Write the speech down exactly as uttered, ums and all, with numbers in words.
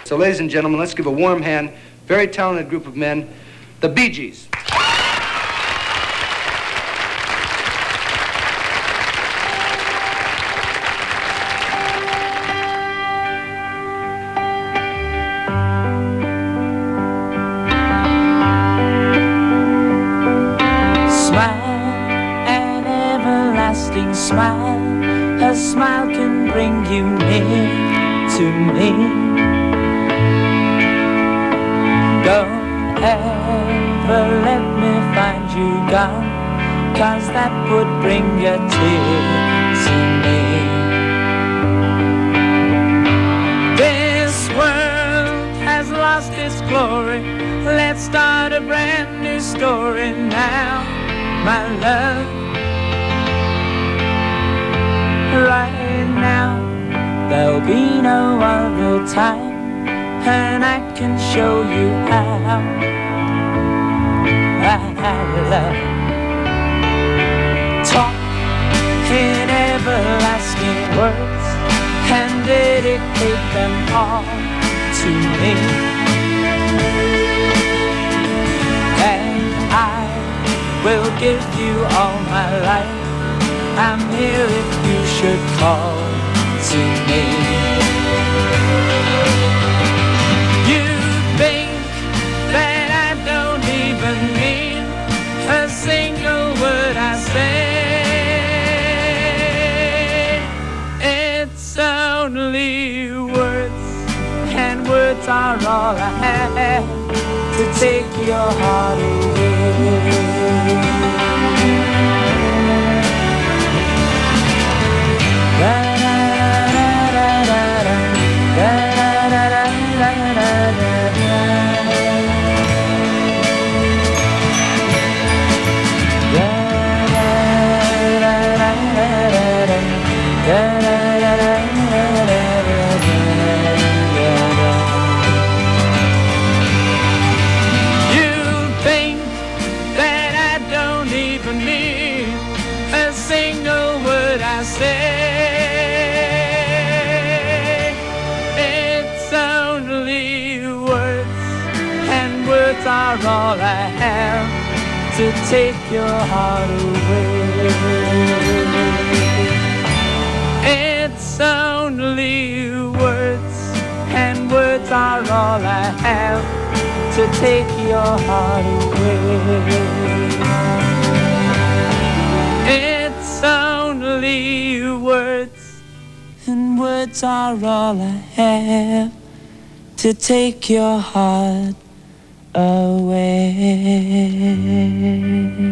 So, ladies and gentlemen, let's give a warm hand, very talented group of men, the Bee Gees. Smile, a smile can bring you near to me. Don't ever let me find you gone, 'cause that would bring a tear to me. This world has lost its glory. Let's start a brand new story now, my love. Right now, there'll be no other time, and I can show you how I love. Talk in everlasting words and dedicate them all to me, and I will give you all my life. I'm here if you should call to me. You think that I don't even mean a single word I say. It's only words, and words are all I have to take your heart away. Are all I have to take your heart away. It's only words, and words are all I have to take your heart away. It's only words, and words are all I have to take your heart away.